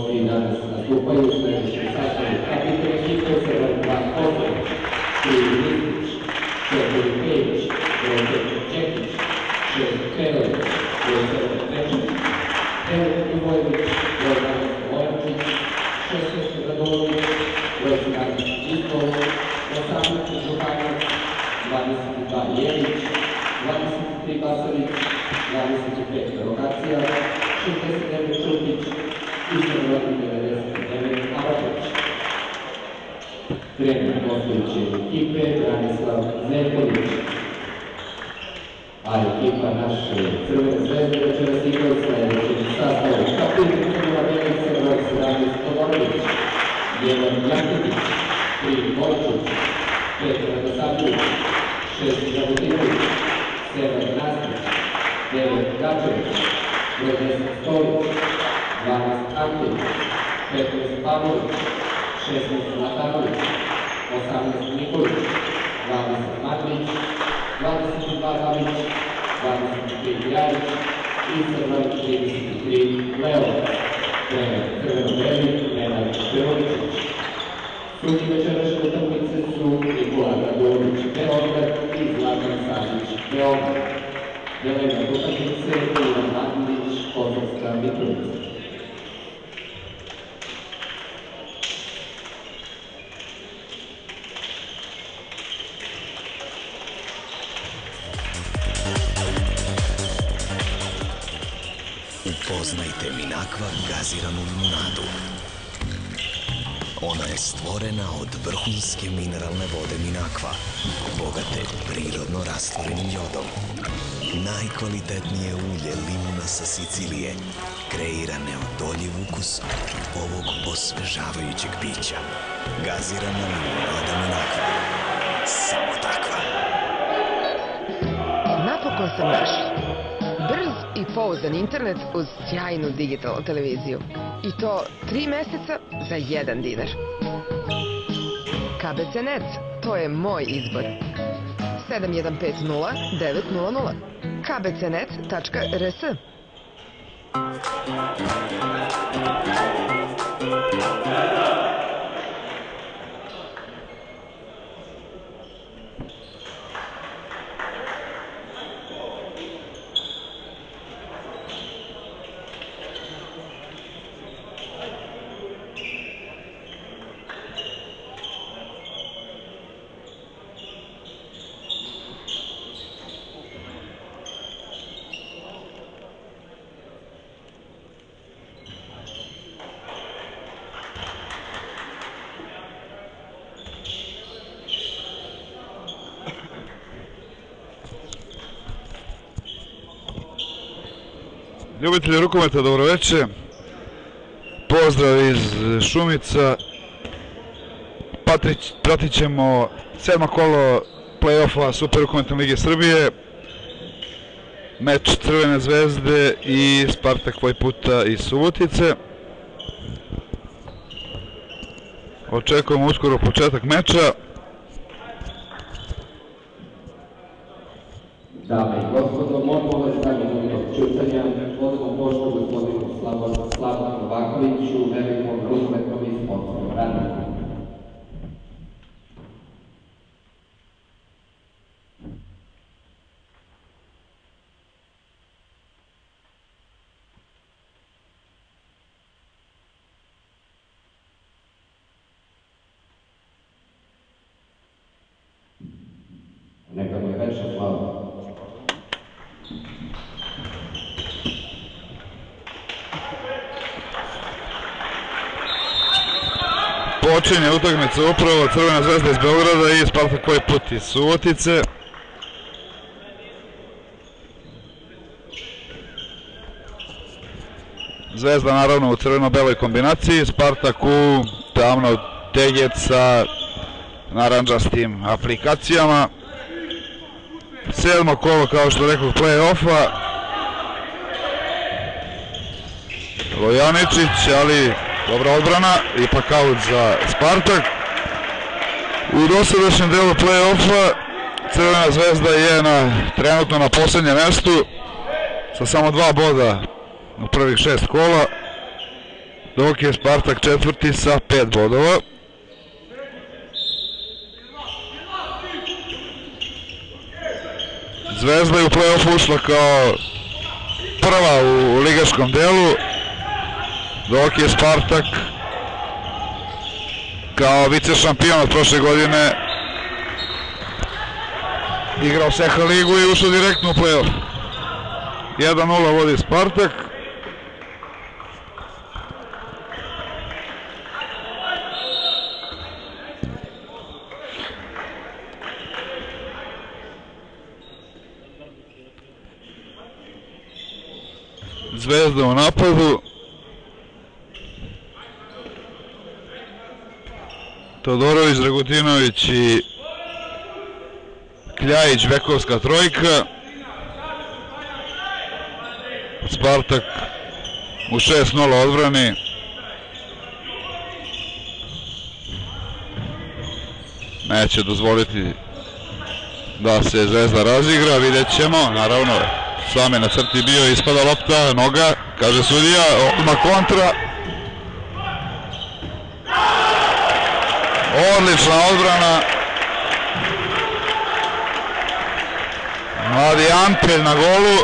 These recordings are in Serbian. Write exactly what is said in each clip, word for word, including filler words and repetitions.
gosti danas nastupaju u sledećem sastavu. Kapitan ekipe Crven dva Kosović, tri Listić, četiri Pejić, broj Čekić, šest Perović, broj sedam Pečanić, devet Uvojević, broj jedanaest Vojančić, šesnaest Radović, broj sedamnaest Iskov, osamnaest Žuhanović, dvadeset dva Jelić, dvadeset tri Basavić, dvadeset pet Rogacija, šezdeset devet Čupić i devedeset devet Arapić. Trener gostujuće ekipe Branislav Zerković. A ekipa naše Crvene zvezde večeras igra u sledećem sastavu. Kapitan Crvena Belica, broj sedamnaest Todorović, jedan Jakitić, tri Bojčić, pet Radosavljević, šest Žabutinović, sedam Nastić, devet Gačević, broj deset Stolić, dvanaest Antić, petnaest Pavlović, šesnaest Zlatanović, osamnaest Nikolić, dvadeset Matlić, dvadeset dva Babić, dvadeset pet Jajić i Crvan trideset tri Leo. Trener Crveno-beli Nenad Perovičić. Sudije večerašnje utakmice su Nikola Radović Beograd i Zlatan Savić Beograd. Delena utakmice Ivan Matlić Kosovska Mitrovica. Upoznajte Minaqua gaziranu limunadu. Ona je stvorena od vrhunske mineralne vode Minaqua, bogate prirodno rastvorenim jodom. Najkvalitetnije ulje limuna sa Sicilije kreira neodoljiv ukus ovog osvežavajućeg pića. Gazirana limunada Minaqua. Samo takva. Napokon sam naš. Brz i pouzdan internet uz sjajnu digitalnu televiziju. I to tri meseca za jedan dinar. K B C Net, to je moj izbor. sedam jedan pet nula devet nula nula k b c net tačka r s. Ljubitelji rukometa, dobroveče. Pozdrav iz Šumica. Pratit ćemo sedmo kolo play-offa Super rukometne lige Srbije. Meč Crvene zvezde i Spartak ovaj puta iz Subotice. Očekujemo uskoro početak meča. Dame i gospodo, molim ove stanje minutog čutanja, odamo poštu gospodinu Slavanu Novakoviću, velikom rukometnom i sportskom radniku. Neka mu je večna slava. Počinje utakmica upravo Crvena zvezda iz Beograda i Spartak ovaj put iz Subotice. Zvezda naravno u crveno-beloj kombinaciji, Spartak u tamno tegec sa naranđastim aplikacijama. Sedmo kolo, kao što rekao, play-offa. Lojaničić, ali dobra odbrana, ipak aut za Spartak. U dosadašnjem delu play-offa Crvena zvezda je na, trenutno na poslednjem mestu sa samo dva boda u prvih šest kola. dok je Spartak četvrti sa pet bodova. Zvezda je u play-off ušla kao prva u ligaškom delu, dok je Spartak kao vice šampion od prošle godine igrao S H ligu i ušao direktno u play-off. jedan nula vodi Spartak. Zvezda u napadu. Todorović, Dragutinović i Kljajić, bekovska trojka. Spartak u šest nula odbrani. Neće dozvoliti da se Zvezda razigra, vidjet ćemo, naravno. Sam je na crti bio, ispada lopta, noga, kaže sudija, odmah kontra. Odlična odbrana. Mladi Antelj na golu.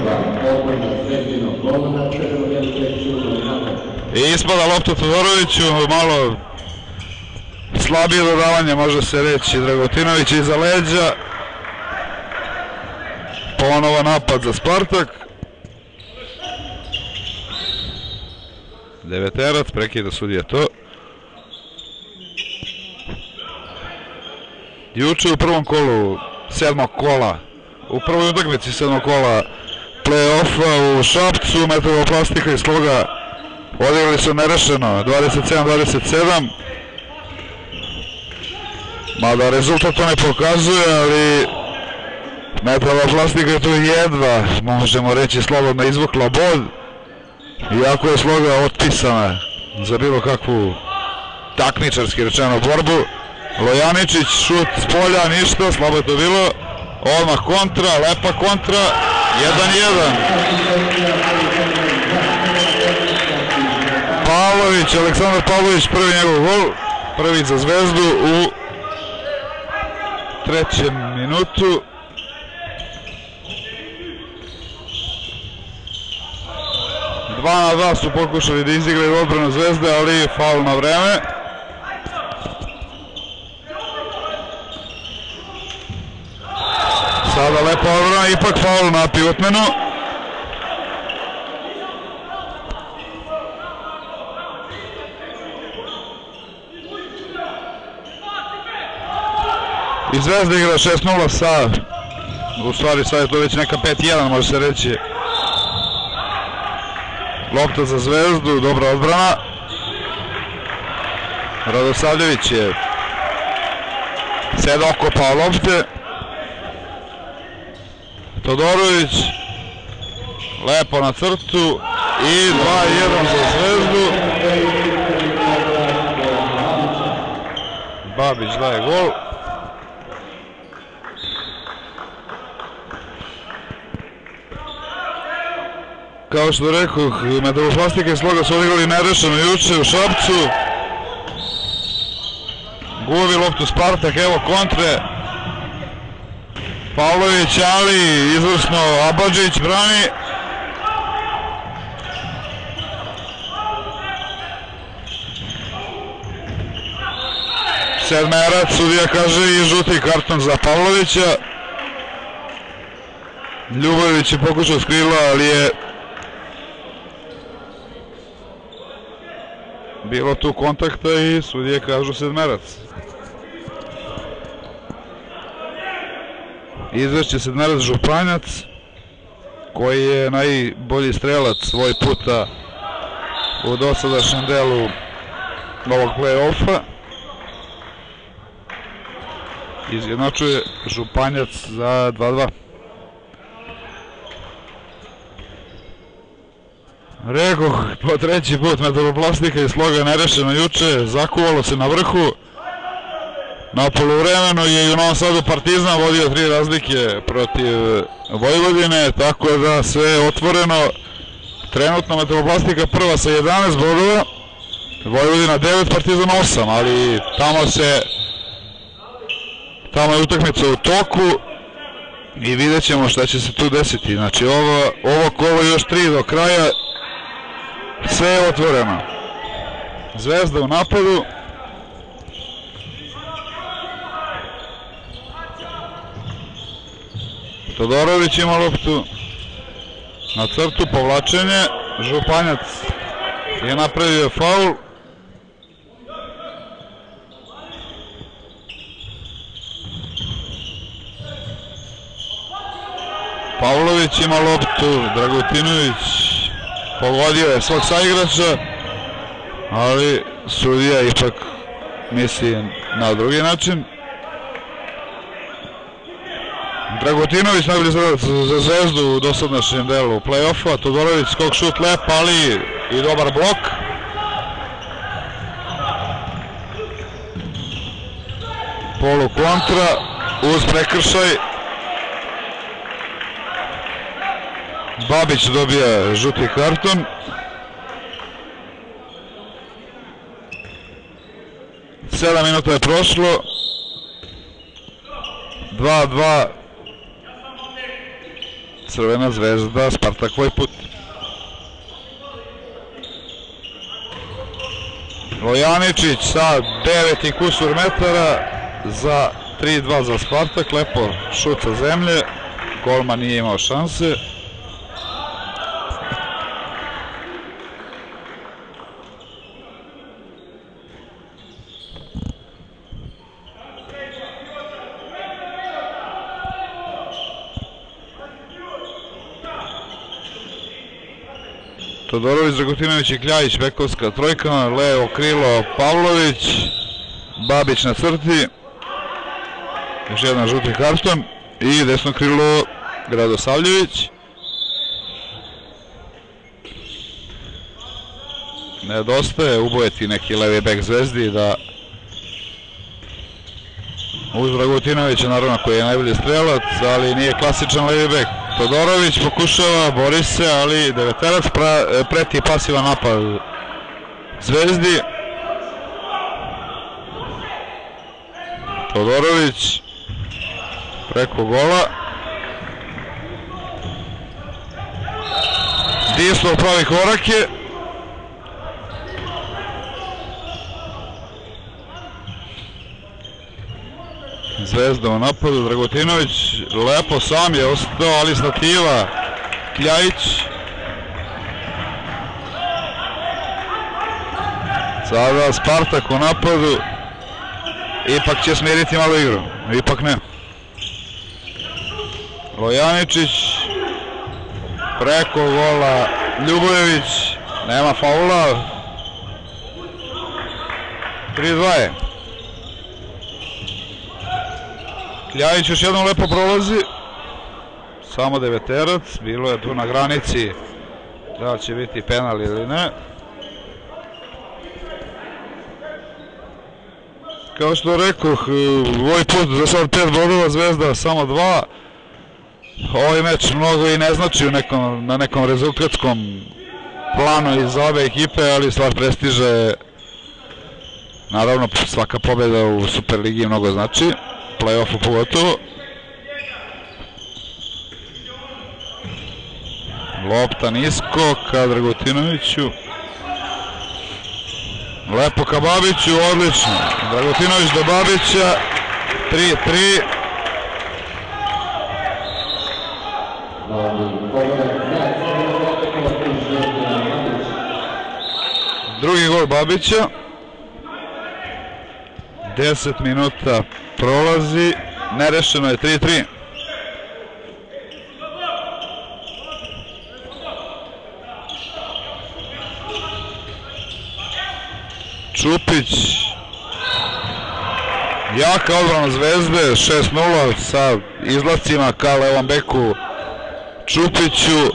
I ispada lopta Todoroviću, malo slabije dodavanje, može se reći, Dragutinović iza leđa. Ponovo napad za Spartak. Deveterac, prekida sudija to. Juče u prvom kolu sedmog kola, u prvoj utakmici sedmog kola play-offa u Šapcu, Metaloplastika i Sloga odigrali su nerešeno dvadeset sedam dvadeset sedam. Mada rezultat to ne pokazuje, ali Metaloplastika je tu jedva, možemo reći, slobodno izvukla bod, iako je Sloga otpisana za bilo kakvu takmičarski rečeno borbu. Lojaničić, šut s polja, ništa, slabo je to bilo. Odmah kontra, lepa kontra, jedan jedan. Pavlović, Aleksandar Pavlović, prvi njegov gol, prvi za Zvezdu u trećem minutu. dva na dva su pokušali da izigraju odbranu Zvezde, ali faul na vreme. Sada lepa odbrana, ipak faul na pivotmenu. I Zvezda igra šest nula sa, u stvari sad je to već neka pet jedan, može se reći. Lopta za Zvezdu, dobra odbrana. Radosavljević je sedam okopao lopte. Todorović lepo na crtu i dva jedan za Zvezdu. Babić daje gol. Kao što rekoh, Metaloplastika i Sloga su odigrali nerešeno juče u Šapcu. Gubi loptu Spartak, evo kontre. Pavlović, ali izvrsno Abadžić brani. Sedmerac, sudija kaže i žuti karton za Pavlovića. Ljubović je pokušao s krila, ali je bilo tu kontakta i sudije kažu sedmerac. Izvešće sedmerac Županjac, koji je najbolji strelac svoj puta u dosadašnjem delu ovog play-offa. Izjednačuje Županjac za dva dva. Rekoh, po treći put Metaloplastika i Sloga nerešeno juče, zakuvalo se na vrhu. Na poluvremenu je i u Novom Sadu Partizan vodio tri razlike protiv Vojvodine, tako da sve je otvoreno. Trenutno Metaloplastika prva sa jedanaest bodova, Vojvodina devet, Partizan osam, ali tamo se tamo je utakmica u toku i vidjet ćemo šta će se tu desiti. Znači ovo, ovo kolo još tri do kraja, sve je otvoreno. Zvezda u napadu. Todorović ima loptu na crtu, povlačenje, Županjac je napravio faul. Pavlović ima loptu, Dragutinović pogodio je svog saigrača, ali sudija ipak misli na drugi način. Dragutinović najbolji strelac za Zvezdu u dosadašnjem delu play-offa. Todorović skok šut lep, ali i dobar blok. Polu kontra uz prekršaj. Babić dobija žuti karton. sedam minuta je prošlo. dva dva. Crvena Zvezda, Spartak ovaj put. Lojaničić sa devet i kusur metara za tri dva za Spartak. Lepo šut sa zemlje. Golman nije imao šanse. Todorović, Dragutinović i Kljajić, bekovska trojka, levo krilo Pavlović, Babić na crti, još jedan žuti karton i desno krilo Gradosavljević. Nedostaje ubojeti neki levi bek Zvezdi da uz Dragutinovića, naravno, koji je najbolji strelac, ali nije klasičan levi bek. Todorović pokušava, bori se, ali deveterac preti pasivan napad Zvezdi. Todorović preko gola. Dislov pravi korake. Zvezda u napadu, Dragutinović lepo sam je ostao, ali stativa Kljajić. Sada Spartak u napadu, ipak će smiriti malo igru, ipak ne. Lojaničić preko gola Ljubojević, nema faula. tri dva je. Kljajić još jednom lepo prolazi, samo deveterac, bilo je tu na granici da li će biti penal ili ne. Kao što rekoh, ovaj put za sad pet bodova, Zvezda samo dva. Ovaj meč mnogo i ne znači u nekom, na nekom rezultatskom planu iz obe ekipe, ali stvar prestiža je, naravno svaka pobjeda u Superligi mnogo znači. Play-offu pogotovo. Lopta nisko ka Dragutinoviću. Lepo ka Babiću, odlično. Dragutinović do Babića. tri tri. Drugi gol Babića. deset minuta prolazi, nerešeno je tri tri. Čupić, jaka odbrana Zvezde, šest nula sa izlacima ka levom beku Čupiću.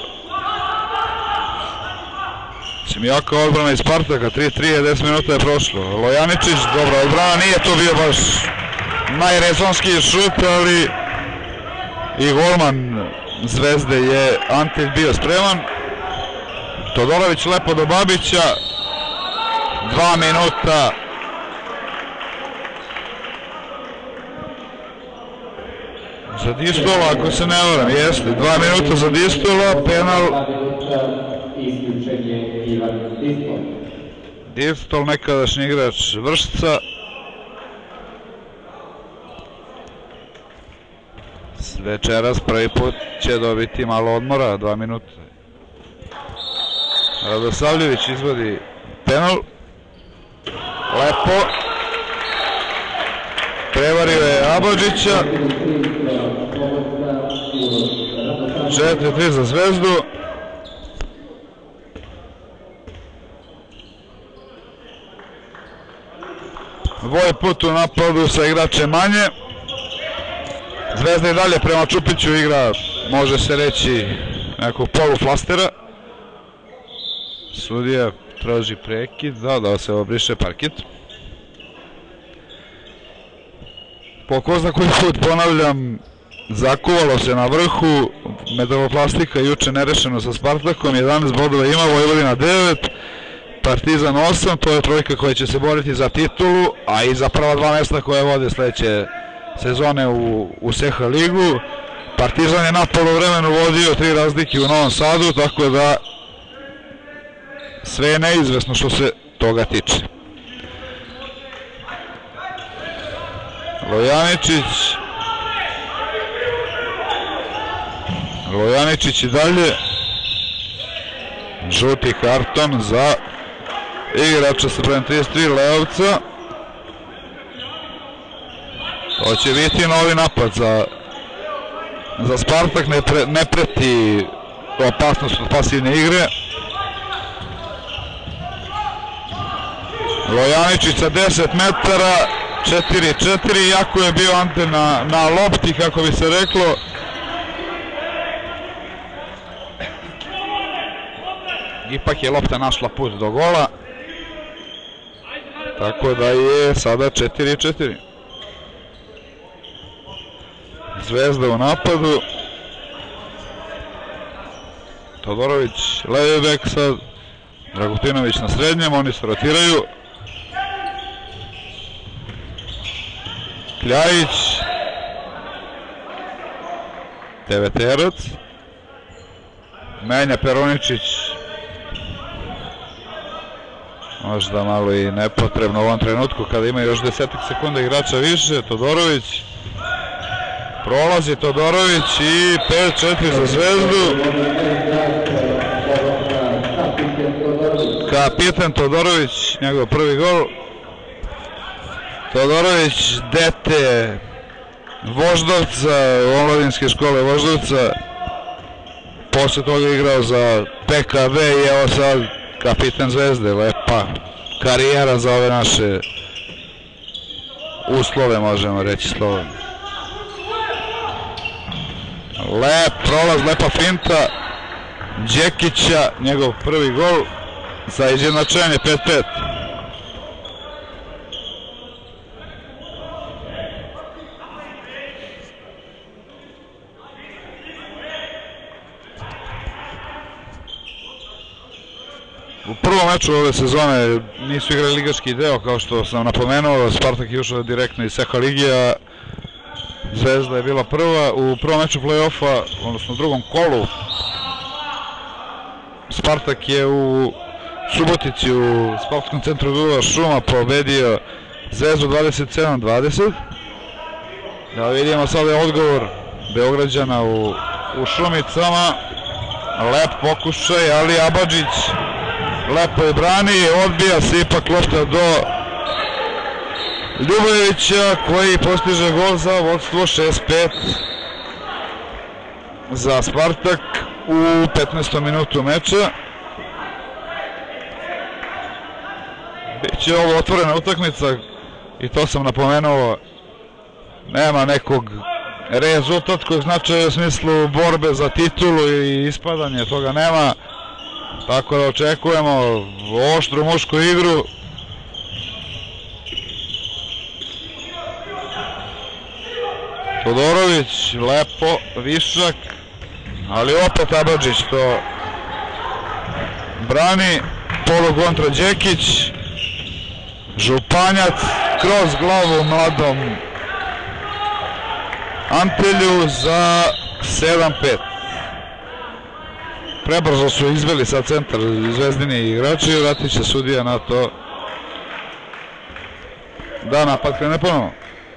Jaka odbrana iz Spartaka, tri tri, deset minuta je prošlo. Lojaničić, dobra odbrana, nije to bio baš najrezonski šut, ali i golman Zvezde je Antilj bio spreman. Todorović lepo do Babića. dva minuta. Za Distola, ako se ne varam, jeste, dva minuta za Distola, penal. Dva minuta isključenje Ivan Distol. Distol, nekadašnji igrač Vršca. Večeras prvi put će dobiti malo odmora, dva minuta. Radosavljević izvodi penal. Lepo. Prevario je Abadžića. četiri tri za Zvezdu. Ovaj put u napadu sa igračem manje. Zvezda i dalje prema Čupiću igra, može se reći, nekog poluflastera. Sudija traži prekid, da, da se obriše parket. Po ko zna koji put, ponavljam, zakuvalo se na vrhu, Metaloplastika juče nerešeno sa Spartakom, jedanaest bodova ima, Vojvodina devet, Partizan osam, to je trojka koja će se boriti za titulu, a i za prva dva mesta koje vode sledeće sezone u, u S H ligu. Partizan je na polovremenu vodio tri razlike u Novom Sadu, tako da sve je neizvesno što se toga tiče. Lojaničić. Lojaničić i dalje. Žuti karton za igrača sa brojem trideset tri Leovca. To će biti novi napad za, za Spartak, ne, pre, ne preti opasnost od pasivne igre. Lojaničić sa deset metara, četiri četiri, jako je bio Ante na, na lopti, kako bi se reklo. Ipak je lopta našla put do gola, tako da je sada četiri četiri. Zvezda u napadu. Todorović levi bek sad, Dragutinović na srednjem, oni se rotiraju. Kljajić, Teveterac, menja Peroničić, možda malo i nepotrebno u ovom trenutku kada ima još desetak sekunda igrača više. Todorović, prolazi Todorović i pet četiri za Zvezdu. Kapitan Todorović, njegov prvi gol. Todorović, dete Voždovca, omladinske škole Voždovca, posle toga igrao za P K V i evo sad kapitan Zvezde. Lepa karijera za ove naše uslove, možemo reći slovom. Lep prolaz, lepa finta Đekića, njegov prvi gol za izjednačenje pet pet. U prvom meču ove sezone nisu igrali ligaški deo, kao što sam napomenuo. Spartak je ušao direktno iz S H ligi, a Zvezda je bila prva. U prvom meču play-offa, odnosno u drugom kolu, Spartak je u Subotici u sportskom centru Dula Šuma pobedio Zvezdu dvadeset sedam dvadeset. Da vidimo sada je odgovor Beograđana u, u Šumicama. Lep pokušaj, ali Abadžić lepo je brani, odbija se ipak lopta do Ljubojevića koji postiže gol za vodstvo šest pet za Spartak u petnaestom minutu meča. Biće ovo otvorena utakmica i to sam napomenuo, nema nekog rezultatskog značaja u smislu borbe za titulu i ispadanje, toga nema. Tako da očekujemo oštru mušku igru. Todorović, lepo, višak, ali opet Abadžić to brani. Polu kontra Đekić, Županjac kroz glavu mladom Antelju za sedam pet. Prebrzo su izveli sad centar zvezdini igrači, vratit će sudija na to da napad krene ponovno.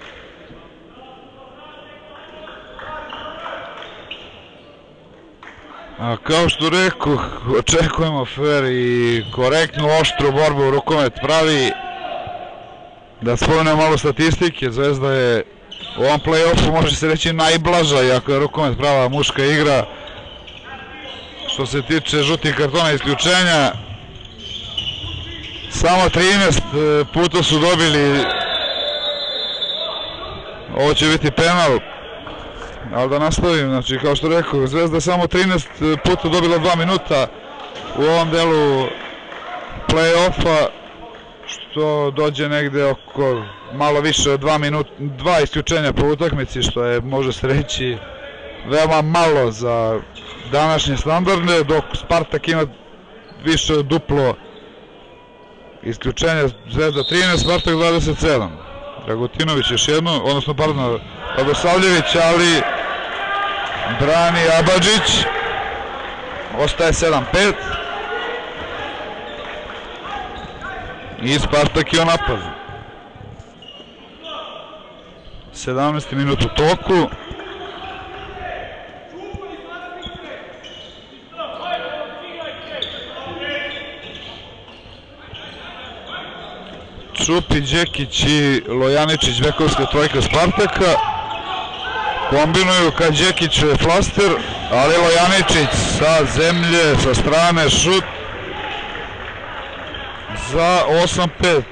A kao što rekoh, očekujemo fer i korektnu, oštru borbu. Rukomet pravi. Da spomenem malo statistike, Zvezda je u ovom play-offu, može se reći, najblaža, iako je rukomet prava muška igra. Što se tiče žutih kartona isključenja, samo trinaest puta su dobili, ovo će biti penal, ali da nastavim, znači kao što rekao, Zvezda je samo trinaest puta dobila dva minuta u ovom delu play-offa, što dođe negde oko malo više od dva minuta, dva isključenja po utakmici, što je, može se reći, veoma malo za današnje standarde, dok Spartak ima više od duplo isključenja. Zvezda trinaest, Spartak dvadeset sedam. Dragutinović još jedno, odnosno pardon, Radosavljević, ali brani Abadžić. Ostaje sedam pet. I Spartak je u napadu. sedamnaesti minut u toku. Čupi, Đekić i Lojaničić, bekovska trojka Spartaka. Kombinuju ka Đekiću je flaster, ali Lojaničić sa zemlje, sa strane, šut za osam pet.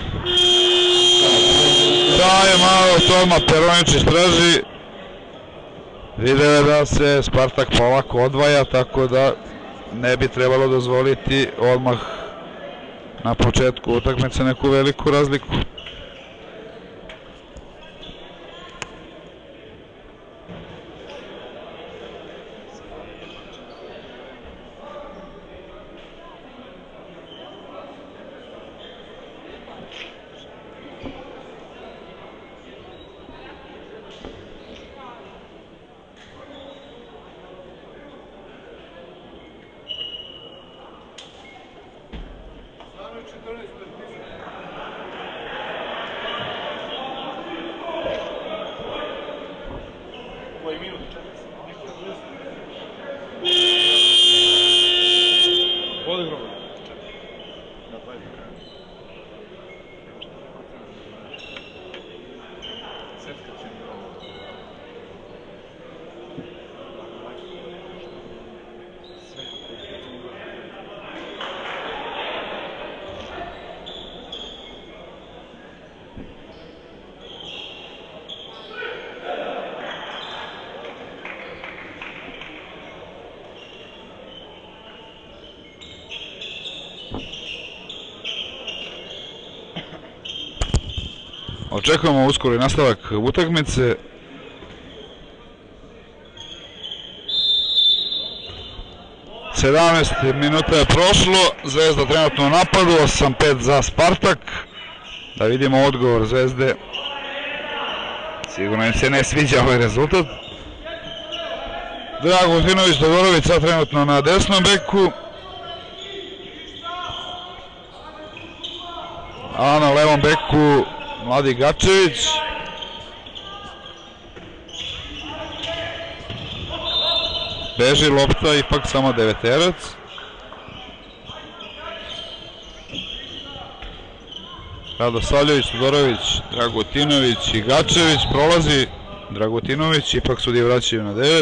Da je malo to odmah Peroničić traži. Video je da se Spartak polako odvaja, tako da ne bi trebalo dozvoliti odmah na početku utakmice neku veliku razliku. Očekujemo uskoro i nastavak utakmice. sedamnaest minuta je prošlo, Zvezda trenutno u napadu, osam pet za Spartak. Da vidimo odgovor Zvezde. Sigurno im se ne sviđa ovaj rezultat. Dragutinović, Todorović sad trenutno na desnom beku. A na levom beku mladi Gačević. Beži lopta, ipak samo deveterac. Radosavljević, Todorović, Dragutinović i Gačević. Prolazi Dragutinović, ipak sudije vraćaju na devet.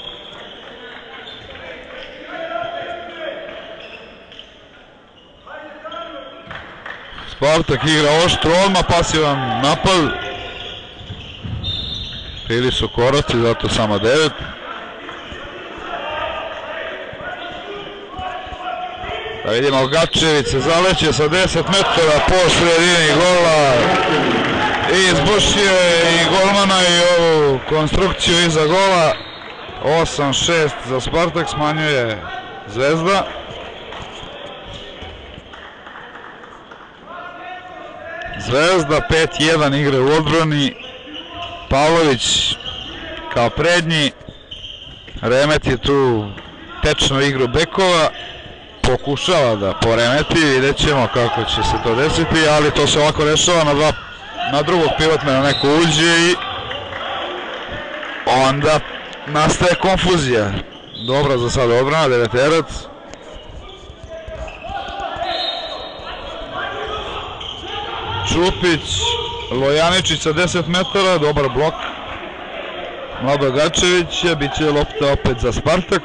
Spartak igra oštro, odmah pasivan napad. Bili su koraci, zato samo devet. Da vidimo, Gačević se zaleće sa deset metara po sredini gola. I izbušio je i golmana i ovu konstrukciju iza gola. osam šest za Spartak, smanjuje Zvezda. Zvezda, pet jedan igre u odbrani. Pavlović kao prednji. Remet je tu tečno igru bekova. Pokušava da poremeti, vidjet ćemo kako će se to desiti, ali to se ovako rešava na, dva, na drugog pivotmena neko uđe i onda nastaje konfuzija. Dobra za sad odbrana, deveterac. Čupić, Lojaničić sa deset metara, dobar blok. Mlado Gačević, bit će lopta opet za Spartak.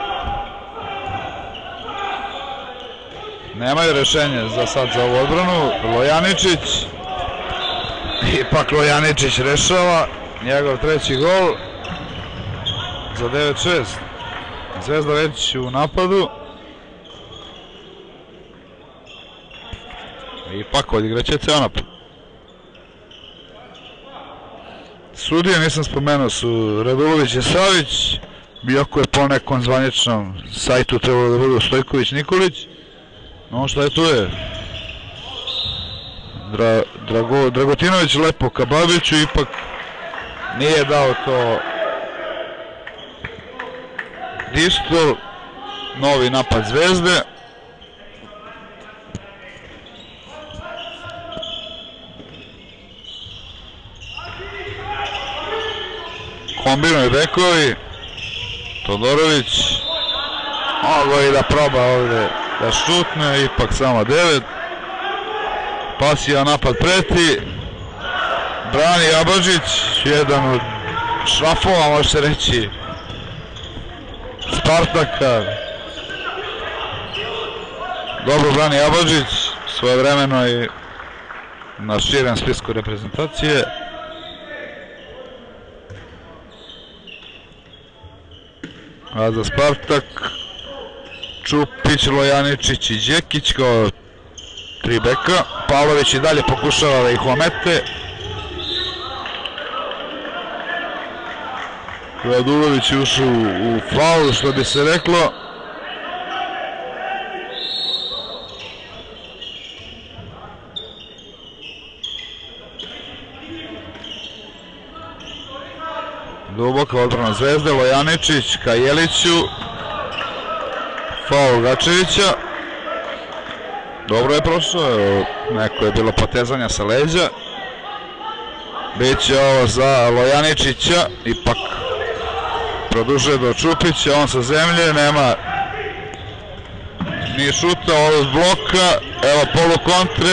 Nemaju rešenje za sad za ovu odbranu. Lojaničić. Ipak Lojaničić rešava. Njegov treći gol. Za devet šest. Zvezda već u napadu. Ipak odigraće ceo napad. Sudije nisam spomenuo su Radulović i Savić. Iako je po nekom zvaničnom sajtu trebalo da budu Stojković, Nikolić. No šta je tu je? Dra, Drago, Dragotinović lepo ka Babiću, ipak nije dao to Distol. Novi napad Zvezde. Kombinuju bekovi. Todorović mogo i da proba ovdje da šutne, ipak samo devet. Pasija napad preti. Brani Abažić, jedan od šrafova, može se reći, Spartaka. Dobro brani Abažić, svojevremeno i na širem spisku reprezentacije. A za Spartak Čupić, Lojaničić i Đekić kao tri beka. Pavlović i dalje pokušava da ih omete. Radulović je ušao u faul, što bi se reklo. Duboka odbrana Zvezde, Lojaničić ka Jeliću. Faul Gačevića. Dobro je prošao, neko je bilo potezanja sa leđa. Biće ovo za Lojaničića, ipak produžuje do Čupića, on sa zemlje, nema ni šuta, ovo s bloka, evo polu kontre.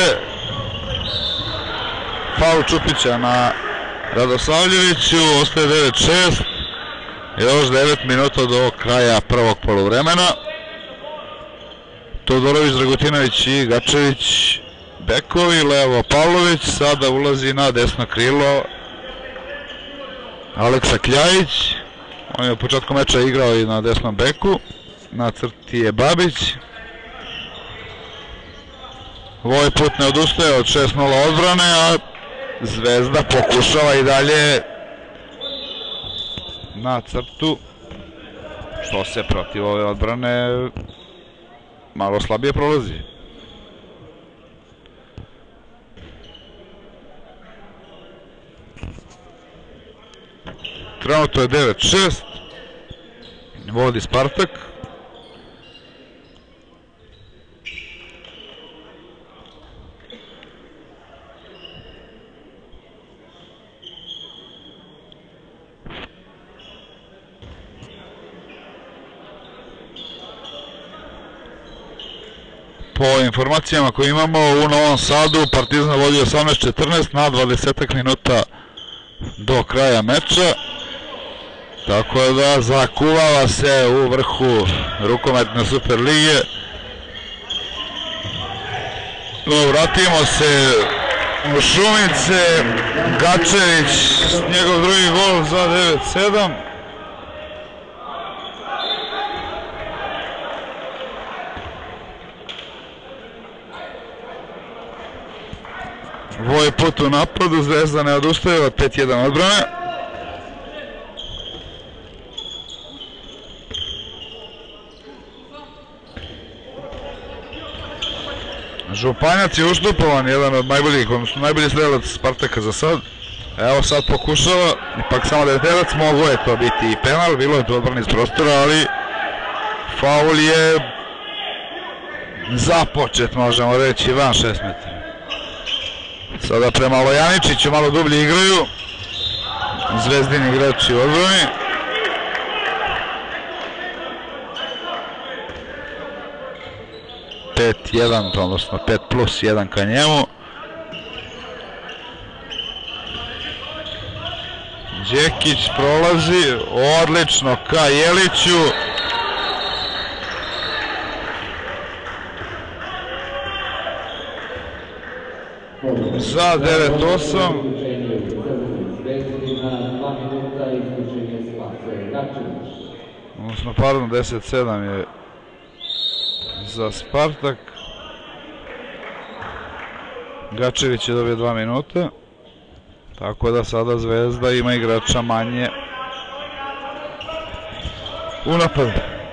Faul Čupića na Radosavljeviću, ostaje devet šest, još devet minuta do kraja prvog poluvremena. Todorović, Dragotinović i Gačević bekovi, levo Pavlović, sada ulazi na desno krilo Aleksa Kljajić, on je u početku meča igrao i na desnom beku, na crti je Babić. Ovaj put ne odustaje od šest nula odbrane, a Zvezda pokušava i dalje na crtu, što se protiv ove odbrane malo slabije prolazi. Trenutno je devet šest, vodi Spartak. Po informacijama koje imamo u Novom Sadu, Partizan vodi osamnaest četrnaest na dvadesetak minuta do kraja meča. Tako da zakuvava se u vrhu rukometne Super lige. No, vratimo se u Šumice. Gačević, njegov drugi gol za devet sedam. Ovaj put u napadu, Zvezda ne odustaje od pet jedan odbrane. Županjac je uštupovan, jedan od najboljih, odnosno najbolji strelac Spartaka za sad. Evo sad pokušava, ipak samo deveterac, mogo je to biti i penal, bilo je to odbrana iz prostora, ali faul je započet, možemo reći, van šest metara. Sada prema Lojaničiću malo dublje igraju Zvezdini igrači u odbrani. pet jedan, odnosno pet plus jedan ka njemu. Đekić prolazi, odlično ka Jeliću. Za devet osam. Odnosno, pardon, deset sedam je za Spartak. Gačević je dobio dva minuta. Tako da sada Zvezda ima igrača manje u napadu.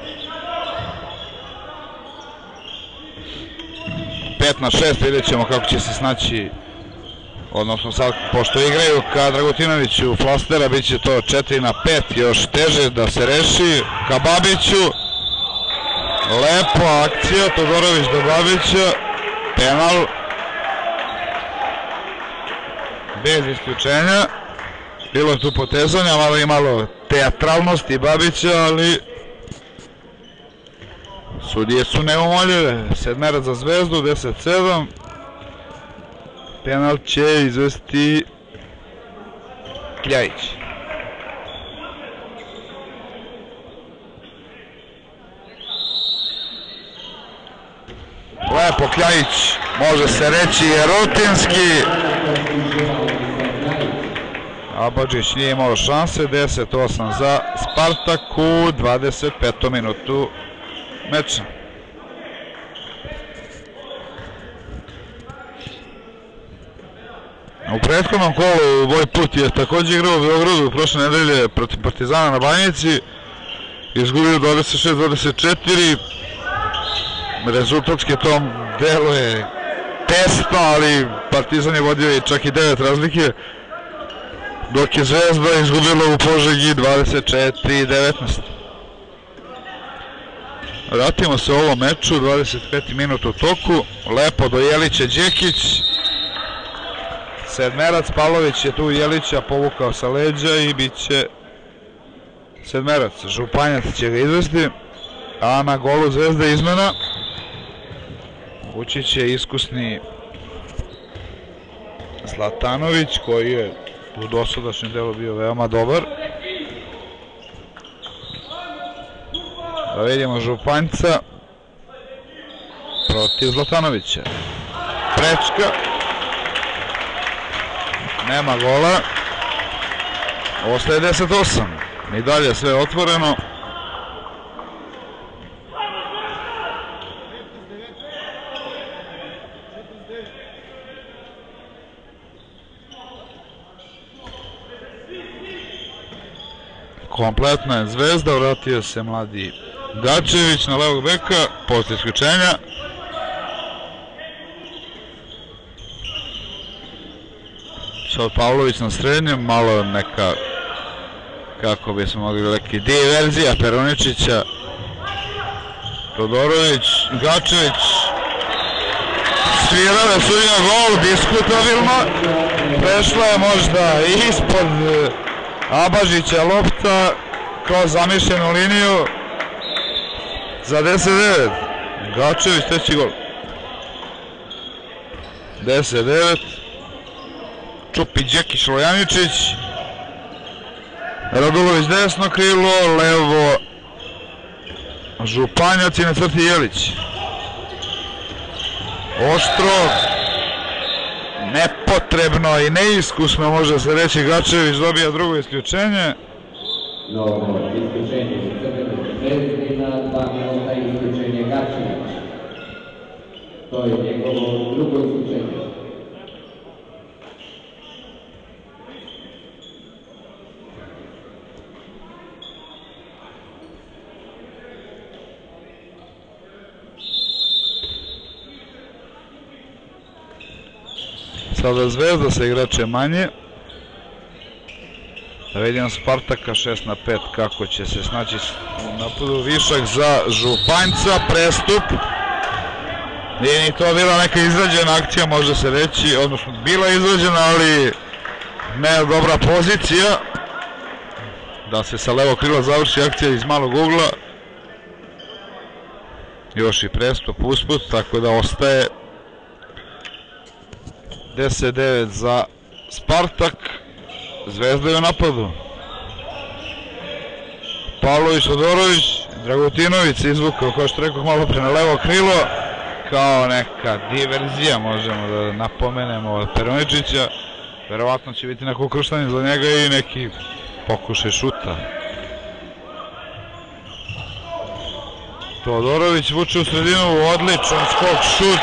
pet na šest, vidjet ćemo kako će se snaći, odnosno sad pošto igraju ka Dragutinoviću flastera, bit će to četiri na pet, još teže da se reši. Ka Babiću, lepo akcija, Todorović do Babića, penal bez isključenja. Bilo je tu potezanja, malo i malo teatralnosti Babića, ali sudije su neumoljive. Sedmerac za Zvezdu, deset sedam. Penal će izvesti Kljajić. Lepo Kljajić, može se reći je rutinski. Abadžić nije imao šanse, deset osam za Spartak u dvadeset petom minutu meča. U prethodnom kolu Vojput je također igrao u Beogradu prošle nedelje protiv Partizana na Banjici. Izgubio dvadeset šest dvadeset četiri. Rezultatski tom delu je tesno, ali Partizan je vodio i čak i devet razlike, dok je Zvezda izgubila u Požegi dvadeset četiri devetnaest. Vratimo se u ovom meču, dvadeset peti minut u toku, lepo do Jelića Đekić. Sedmerac, Pavlović je tu Jelića povukao sa leđa i bit će sedmerac. Županjac će ga izvesti, a na golu Zvezde izmena. Ući će iskusni Zlatanović, koji je u dosadašnjem delu bio veoma dobar. Da vidimo Županjca protiv Zlatanovića. Prečka. Nema gola. Ostaje deset osam. I dalje sve otvoreno. Kompletna je Zvezda, vratio se mladi Gačević na levog beka, posle isključenja. Sad Pavlović na srednjem, malo neka, kako bismo mogli reći, diverzija Peroničića. Todorović, Gačević, svirale sudija gol, diskutabilno, prešla je možda ispod Abažića lopta kroz zamišljenu liniju za deset devet. Gačević treći gol. deset devet. Čupi Đekić Lojaničić. Radulović desno krilo, levo Županjac i na crti Jelić. Oštro, nepotrebno i neiskusno, može se reći. Gačević dobija drugo isključenje. Dobro, isključenje za Crvenu Zvezdu na dva minuta, isključenje Gačević. To je njegovo drugo isključenje. Sada Zvezda sa igrače manje. Da vidimo Spartaka šest na pet kako će se snaći u napadu. Višak za Županjca, prestup. Nije ni to bila neka izrađena akcija, može se reći, odnosno bila izrađena, ali ne dobra pozicija. Da se sa levog krila završi akcija iz malog ugla. Još i prestup usput, tako da ostaje deset devet za Spartak. Zvezda je u napadu. Pavlović, Todorović, Dragutinović se izvukao, kao što rekao, malo pre na levo krilo. Kao neka diverzija, možemo da napomenemo, od Peroničića. Verovatno će biti neko ukrštanje za njega i neki pokušaj šuta. Todorović vuče u sredinu, odličan skok, šut.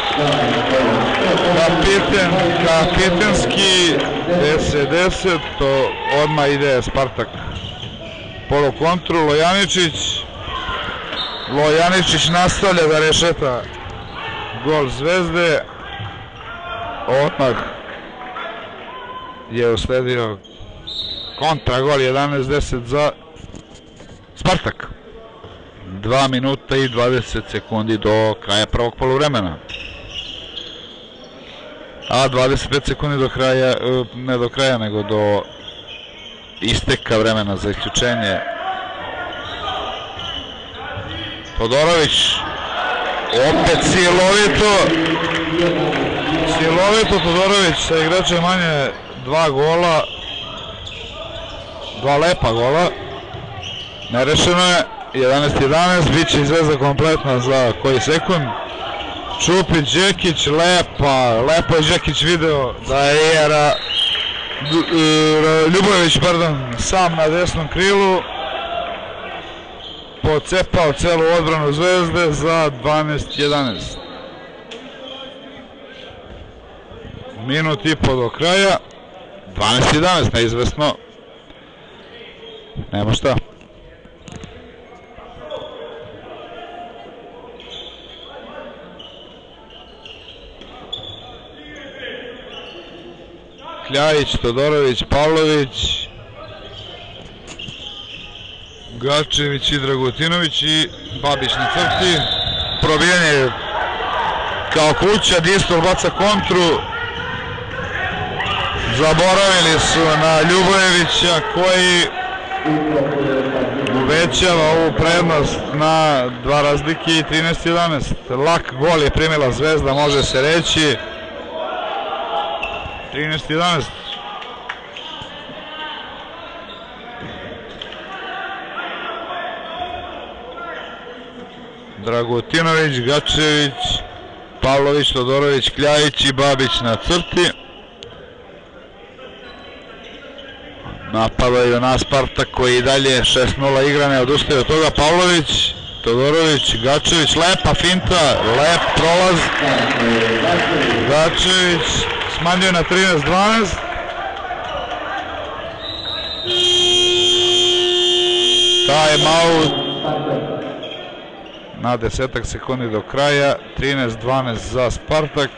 Kapiten, kapitenski deset deset, to odmah ide Spartak. Polo kontru, Lojaničić. Lojaničić nastavlja da rešeta gol Zvezde. Odmah je usledio kontra gol jedanaest deset za Spartak. dva minuta i dvadeset sekundi do kraja prvog poluvremena. A dvadeset pet sekundi do kraja, ne do kraja, nego do isteka vremena za isključenje. Todorović, opet silovito, silovito Todorović sa igračem manje, dva gola, dva lepa gola, nerešeno je, jedanaest jedanaest, bit će Zvezda kompletna za koji sekund. Čupić, Đekić, lepa, lepo je Đekić video da je Ra, Ljubojević, pardon, sam na desnom krilu pocepao celu odbranu Zvezde za dvanaest jedanaest. Minut i po do kraja, dvanaest jedanaest, neizvesno, nema šta. Kljajić, Todorović, Pavlović, Gačević i Dragutinović i Babić na crti. Probijanje kao kuća, Distol baca kontru. Zaboravili su na Ljubojevića koji uvećava ovu prednost na dva razlike i trinaest jedanaest. Lak gol je primila Zvezda, može se reći. trinaest jedanaest. Dragutinović, Gačević, Pavlović, Todorović, Kljajić i Babić na crti. Napadaju na Spartak koji i dalje šest nula igra, ne odustaje od toga. Pavlović, Todorović, Gačević, lepa finta, lep prolaz. Gačević smanjuje na trinaest dvanaest. Time out na desetak sekundi do kraja, trinaest dvanaest za Spartak.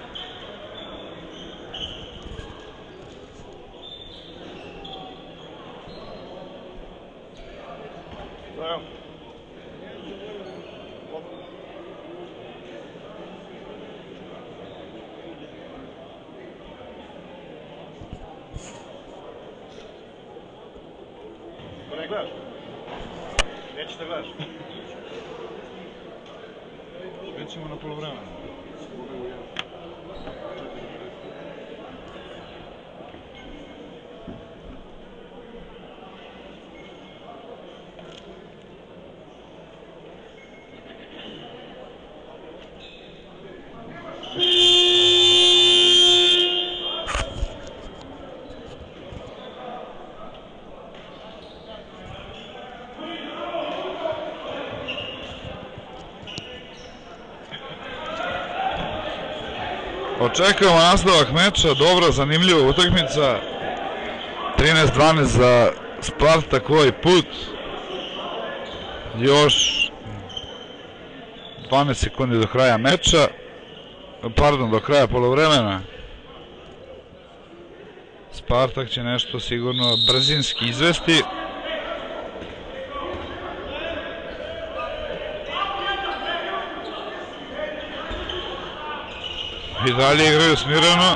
Nećeš da gledaš? Već ćemo na polovremenu. Očekujemo nastavak meča, dobra, zanimljiva utakmica. trinaest dvanaest za Spartak ovaj put. Još dvanaest sekundi do kraja meča. Pardon, do kraja polovremena. Spartak će nešto sigurno brzinski izvesti. I dalje igraju smireno.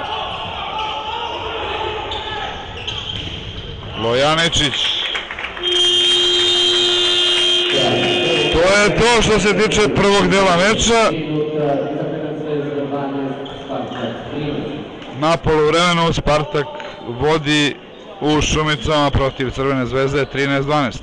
Lojaničić. To je to što se tiče prvog dela meča. Na poluvremenu Spartak vodi u Šumicama protiv Crvene zvezde trinaest dvanaest.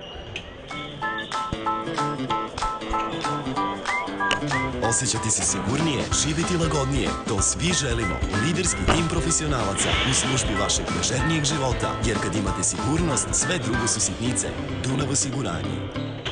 Osjećati se sigurnije, živjeti lagodnije, to svi želimo. Liderski tim profesionalaca u službi vašeg ležernijeg života, jer kad imate sigurnost, sve drugo su sitnice. Dunav osiguranje.